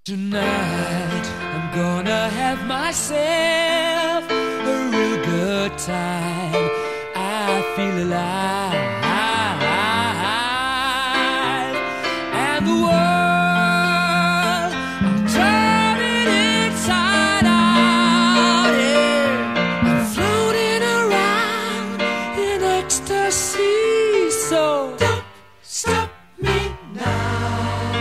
Tonight I'm gonna have myself a real good time. I feel alive, and the world I'm turning inside out. Yeah. I'm floating around in ecstasy. So don't stop me now.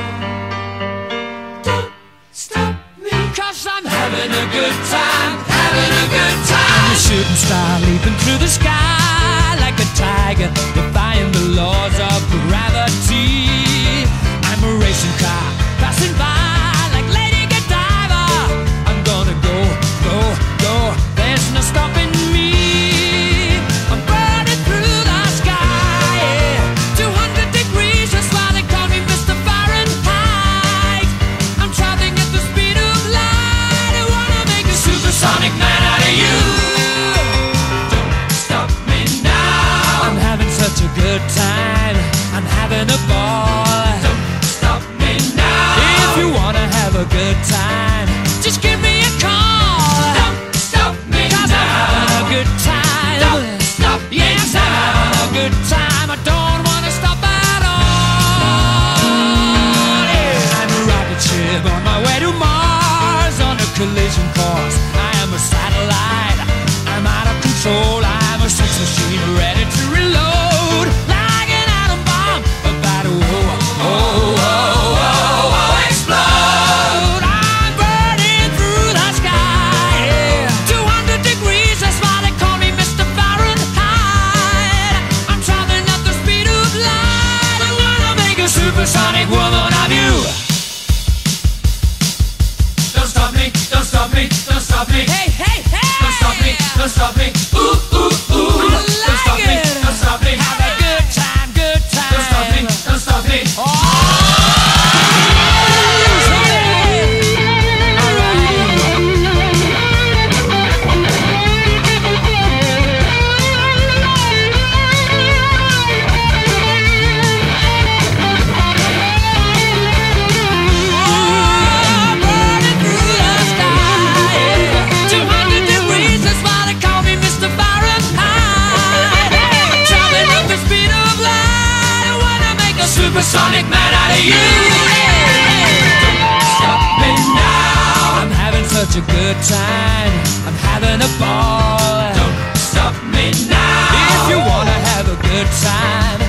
I'm having a good time, having a good time. I'm a shooting star leaping through the sky like a tiger, defying the laws of gravity. I'm a racing car passing by like Lady Godiva. I'm gonna go, go, go. There's no stopping me. I'm burning through the sky, yeah. 200 degrees, that's why they call me Mr. Fahrenheit. I'm traveling at the speed of light. Supersonic man out of you. Don't stop me now. I'm having such a good time. I'm having a ball. Don't stop me now. If you wanna have a good time, just give me a call. Don't stop me now. I'm having a good time. Don't stop me now. Yes, I'm having a good time. I don't wanna stop at all. Yeah. I'm a rocket ship on my way to Mars on a collision course. I'm a satellite, I'm out of control. I'm a sex machine ready to reload, like an atom bomb about to explode. I'm burning through the sky, yeah. 200 degrees, that's why they call me Mr. Fahrenheit. I'm traveling at the speed of light. I wanna make a supersonic woman of you. Don't stop me, don't stop me, don't stop me. Hey, hey, hey! Don't stop me, don't stop me. Ooh, ooh, ooh. Don't stop me, don't stop me. Have a good time, good time. Don't stop me, don't stop me. Supersonic man out of you. Don't stop me now. I'm having such a good time. I'm having a ball. Don't stop me now. If you wanna have a good time,